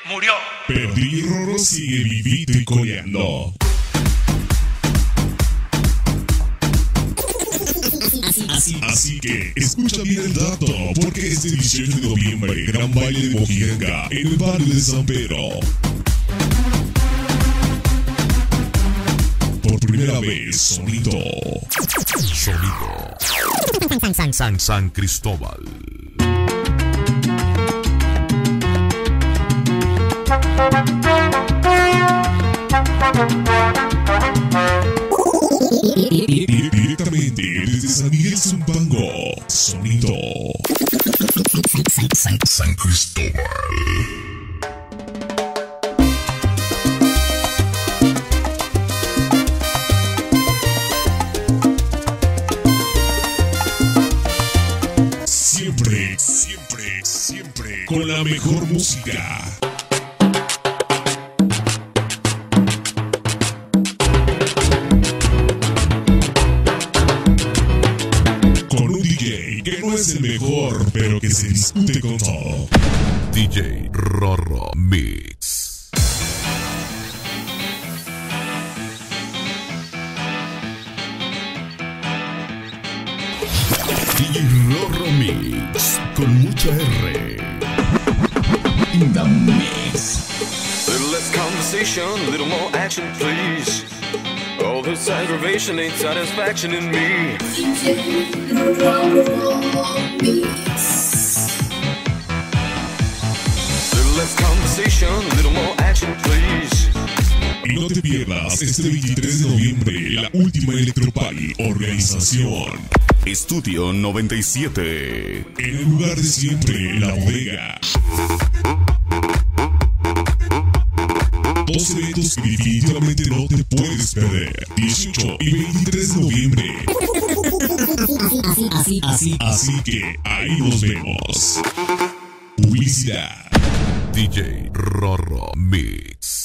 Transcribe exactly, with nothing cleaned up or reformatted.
murió. Pero D J Rorro sigue vivito y coleando. Así, así, Así que escucha bien el dato, porque este dieciocho de noviembre, gran baile de Mojiganga en el barrio de San Pedro. Por primera vez, sonido. Sonido. San, San, San, San Cristóbal. Directamente desde San Miguel Zumpango, sonido. San, San, San, San Cristóbal. Siempre, siempre, siempre con la mejor música. Con un D J que no es el mejor, pero que se discute con todo. D J Rorro Mix. D J Rorro Mix con mucha R. In the mix. Little less conversation, little more action, please. All this aggravation ain't satisfaction in me. Little less conversation, little more action, please. Y no te pierdas este veintitrés de noviembre la última Electroparty Organización. Estudio noventa y siete. En el lugar de siempre, la bodega. Dos eventos que definitivamente no te puedes perder. dieciocho y veintitrés de noviembre. así, así, así. Así que ahí nos vemos. Publicidad. D J Rorro Mix.